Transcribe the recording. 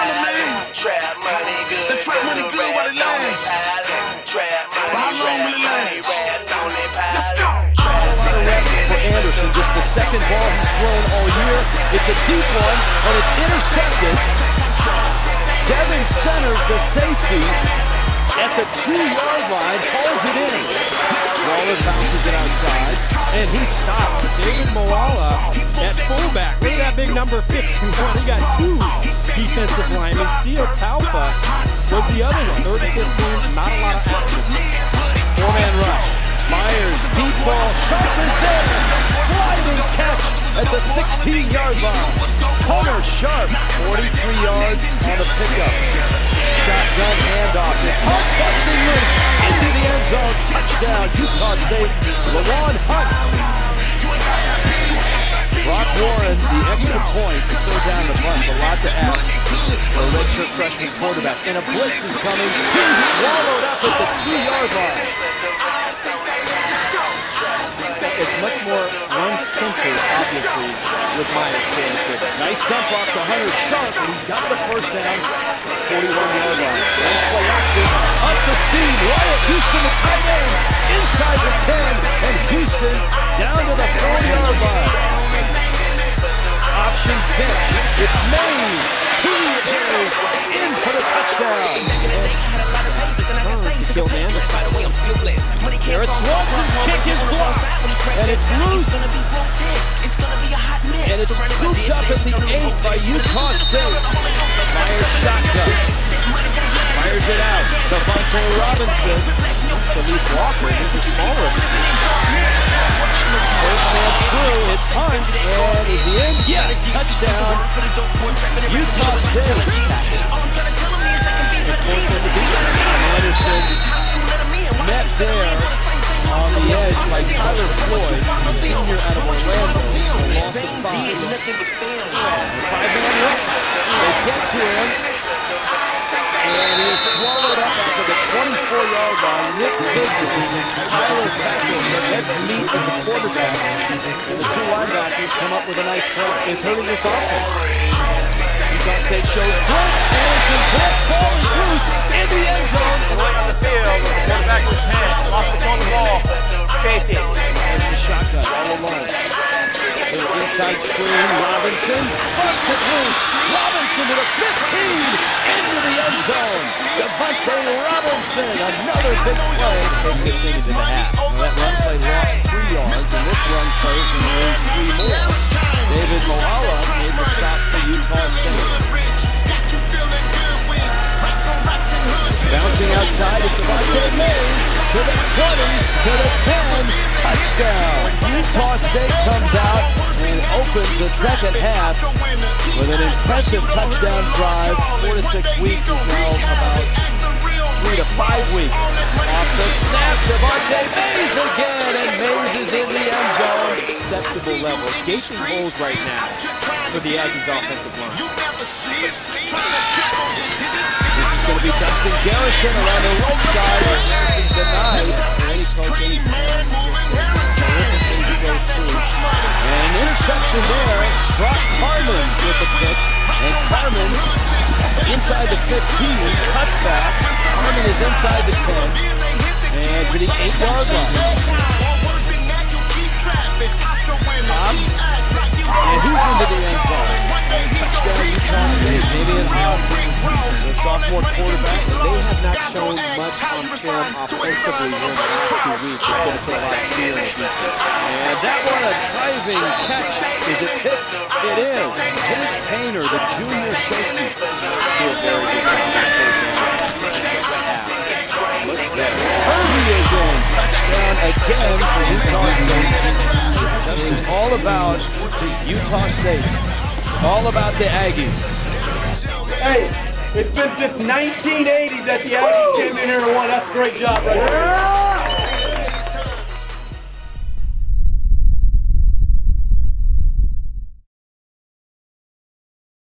holler, man. Trap money good. The trap money good while it lasts. But how long will it last? Let's go. For Anderson, just the second ball he's thrown all year. It's a deep one, and it's intercepted. Devin centers the safety at the 2-yard line, calls it in. Waller bounces it outside, and he stops. David Moala at fullback. Look at that big number 51. He got two defensive linemen. Seal Taufa was the other one. 3rd and 15, not a lot of action. 4-man rush. Myers, deep ball, sharp as this. Sliding catch at the 16-yard line. Hunter Sharp, 43 yards on the pickup. Shotgun handoff. It's Hunt busting loose into the end zone. Touchdown, Utah State. Lawan Hunt. Brock Warren, the extra point to throw down the bunch. A lot to ask for a redshirt freshman quarterback. And a blitz is coming. He's swallowed up at the 2-yard line. It's much more run-centered, obviously, with Myers. Nice dump off to Hunter Sharp, and he's got the first down. 41-yard line. Nice play action. Up the seam. Wyatt Houston, the tight end, inside the 10, and Houston down to the 4-yard line. Option pitch. It's Mays. He is in for the touchdown. Garrett Swanson's kick is blocked, and it's loose, and it's scooped up at the 8 by Utah State. Myers shotgun. Fires it out. Devontae Robinson. The lead blocker. This is smaller. First man through. It's Hunt, and is he in? Yes, touchdown. Utah State. Anderson met there on the edge by Tyler Floyd, a senior out of Orlando, a loss of 5. 5-man rush. They get to him, and he is swallowed up after the 24-yard line. Nick Vigil, Tyler Patrick, let's meet at the quarterback, and the 2 linebackers come up with a nice throw. It's hurting this offense. Utah State shows blitz. Anderson's hit. Ball is loose in the end zone. Right on the field. Quarterback with his hands. Lost it on the ball. Safety. There's the shotgun all alone. Inside screen. Robinson. Busts it loose. Robinson to the 15. Into the end zone. Devontae Robinson. Another big play. Take this thing into the half. Now that run play lost 3 yards, and this run play is going to lose 3 more. David Moala made the stop for Utah State. Bouncing outside is Devontae Mays to the 20, to the 10, touchdown. Utah State comes out and opens the second half with an impressive touchdown drive. 4 to 6 weeks is now about 3 to 5 weeks. Off the snap, Devontae Mays again, and Mays is in the end zone. Acceptable level. Gaping holes right now for the Aggies offensive line. This is going to be Dustin Garrison around the right side. Garrison denied. And any coach, any terrific thing to go through. And an interception there. Brock Carman with the pick. And Carman inside the 15, cuts back. Carman is inside the 10. And to the 8-yard line. And he's into the end zone. Touchdown Utah State. Damian Hobbs, the sophomore quarterback. They have not shown much on film offensively here in the last 2 weeks. They're going to put a lot of fear in the defense. And that one, a diving catch. Is it picked? It is. James Painter, the junior safety, do a very good job. Look at that. Kirby is in. Touchdown again for Utah State. This is all about Utah State. All about the Aggies. Hey, it's been since 1980 that the Aggies came in here and won. That's a great job right there.